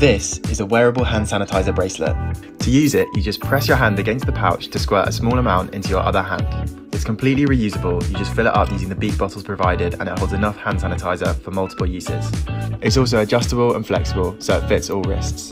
This is a wearable hand sanitizer bracelet. To use it, you just press your hand against the pouch to squirt a small amount into your other hand. It's completely reusable, you just fill it up using the beak bottles provided and it holds enough hand sanitizer for multiple uses. It's also adjustable and flexible, so it fits all wrists.